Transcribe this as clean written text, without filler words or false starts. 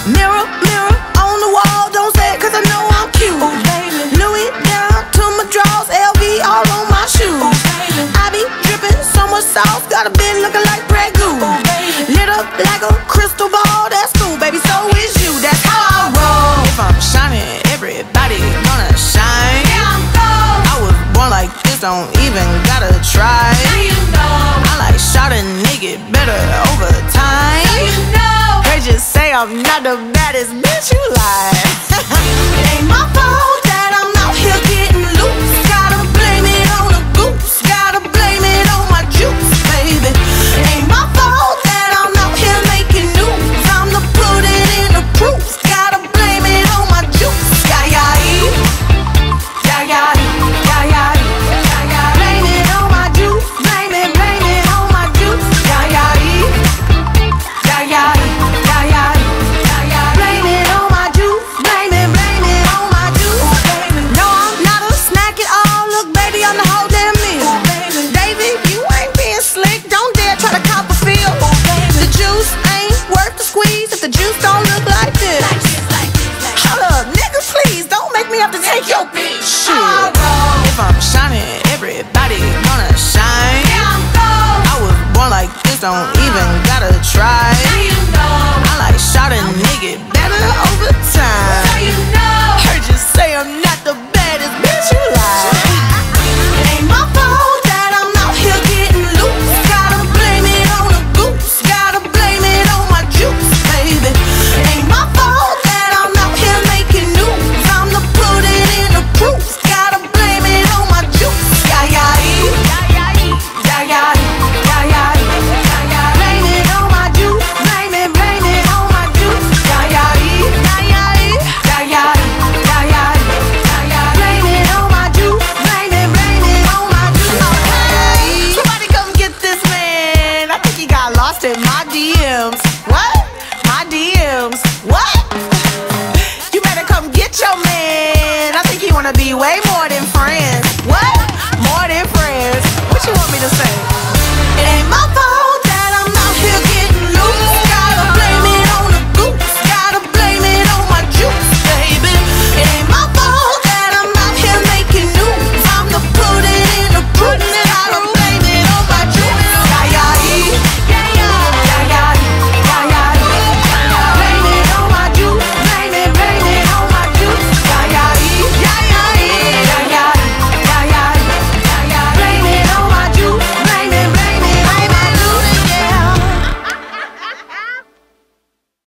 Mirror, mirror on the wall, don't say it 'cause I know I'm cute. Oh, baby. Louis down to my drawers, LV all on my shoes. Oh, baby. I be dripping so much sauce, got a bit looking like Grey Goose. Oh, baby. Lit up like a crystal ball, that's cool, baby, so is you, that's how I roll. If I'm shining, everybody gonna shine. Yeah, I'm gold. I was born like this, don't even gotta try. Now you know. I like shot a nigga better over time. Now you know. They just say I'm not the baddest bitch, you lie. It ain't my fault that I'm out here getting loose. Gotta blame it on the goose, gotta blame it on my juice, baby. It ain't my fault that I'm out here making news. I'm to put it in the proof. Gotta blame it on my juice. Yeah, yeah, yeah, yeah, yeah, yeah, yeah. Blame it on my juice, blame it on my juice. Yeah, yeah, yeah, yeah, yeah, yeah. Blame it on my juice, blame it on my juice. No, I'm not a snack at all. Look, baby, I'm the whole damn meal. David, you ain't being slick. Don't dare try to cop a feel. The juice ain't worth the squeeze if the juice don't look like this. Hold up, nigga, please don't make me have to take your bitch. Shit. If I'm shining, everybody gonna shine. Yeah, I'm gold. I was born like this, don't even gotta try. Now you know.